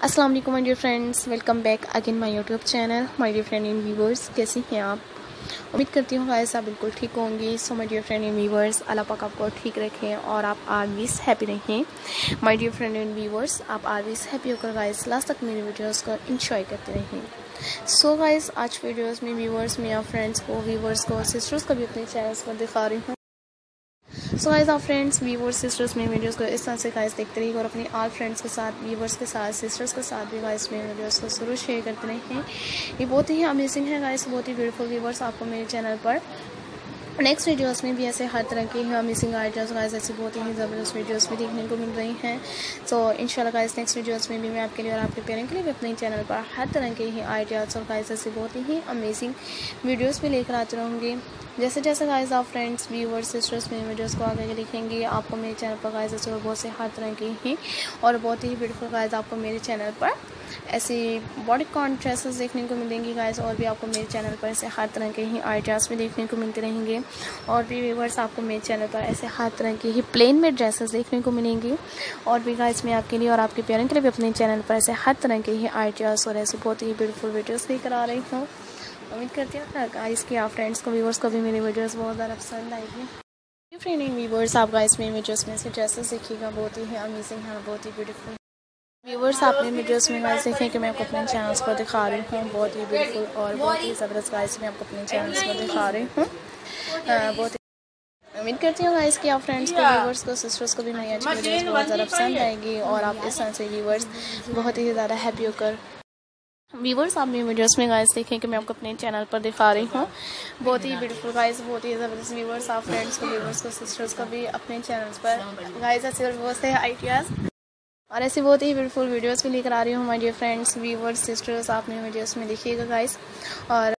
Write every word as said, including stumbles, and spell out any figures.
अस्सलाम वालेकुम my dear friends, welcome back again my YouTube channel my dear friend in viewers. कैसी हैं आप? उम्मीद करती हूँ गाइस आप बिल्कुल ठीक होंगी। So my dear friend in viewers, अल्लाह पाक आपको ठीक रखें और आप ऑलवेज हैप्पी रहें। My dear friend in viewers, आप ऑलवेज हैप्पी होकर गाइस लास्ट तक मेरे वीडियोस को एंजॉय करते रहें। सो गाइस आज वीडियोस में व्यूवर्स में आप फ्रेंड्स को व्यूवर्स को सिस्टर्स को भी अपने चैनल्स पर दिखा रही हूँ। सो गाइस आप फ्रेंड्स व्यूवर्स सिस्टर्स में वीडियोस को इस तरह से गाइस देखते रहिए और अपनी ऑल फ्रेंड्स के साथ व्यूवर्स के साथ सिस्टर्स के साथ भी गाइस में वीडियोस को जरूर शेयर करते रहें। ये बहुत ही अमेजिंग है गाइस, बहुत ही ब्यूटीफुल व्यूवर्स आपको मेरे चैनल पर नेक्स्ट वीडियोस में भी ऐसे हर तरह की अमेजिंग आइडियाज़ गाइस ऐसी बहुत ही ज़बरदस्त वीडियोस भी देखने को मिल रही हैं। सो इंशाल्लाह गाइस नेक्स्ट वीडियोस में भी मैं आपके लिए और आपके पेरेंट्स के लिए भी अपने चैनल पर हर तरह के ही आइडियाज़ और गाइस ऐसी बहुत ही अमेजिंग वीडियोस भी लेकर आते रहूँगी। जैसे जैसे गाइस आप फ्रेंड्स व्यूवर्स सिस्टर्स में वीडियोस को आगे देखेंगे आपको मेरे चैनल पर गाइस ऐसे और बहुत से हर तरह की ही और बहुत ही ब्यूटीफुल गाइस आपको मेरे चैनल पर ऐसी बॉडी कॉन ड्रेसेस देखने को मिलेंगी गाइस और भी आपको मेरे चैनल पर ऐसे हर तरह के ही आइडियाज़ भी देखने को मिलते रहेंगे और भी व्यूवर्स आपको मेरे चैनल पर ऐसे हर तरह की ही प्लेन में ड्रेसेस देखने को मिलेंगी और भी गाइस मैं आपके लिए और आपके पेरेंट्स के लिए भी अपने चैनल पर ऐसे हर तरह के ही आइडियाज़ और ऐसे बहुत ही ब्यूटीफुल वीडियोज़ लेकर आ रही हूँ। उम्मीद करती हूँ गाइस कि आप फ्रेंड्स को व्यूवर्स को भी मेरी वीडियोस बहुत ज़्यादा पसंद आएगी। फ्रेंड व्यूवर्स आप गाइस मेरी वीडियोस में से ड्रेसेस देखिएगा, बहुत ही अमेजिंग है, बहुत ही ब्यूटीफुल व्यूवर्स आपने वीडियोस में गाइस देखें कि मैं आपको अपने चैनल्स पर दिखा रही हूँ बहुत ही ब्यूटीफुल और बहुत ही ज़बरदस्त गाइस मैं आपको अपने चैनल्स पर दिखा रही हूँ। बहुत उम्मीद करती हूँ गाइस कि आप फ्रेंड्स को व्यूवर्स को सिस्टर्स को भी मेरी अच्छी वीडियोस बहुत ज़्यादा पसंद आएगी और आप इस तरह से व्यूवर्स बहुत ही ज़्यादा हैप्पी होकर व्यूवर्स आप मेरी वीडियोस में गाइस देखें कि मैं आपको अपने चैनल पर दिखा रही हूँ बहुत ही ब्यूटीफुल गाइस, बहुत ही ज़बरदस्त व्यूवर्स आप फ्रेंड्स को व्यूवर्स को सिस्टर्स को भी अपने चैनल्स पर गाइस ऐसे और बहुत से आइडियाज़ और ऐसी बहुत ही ब्यूटीफुल वीडियोस भी लेकर आ रही हूँ। My dear friends viewers sisters आप मेरी वीडियोस में देखिएगा गाइस और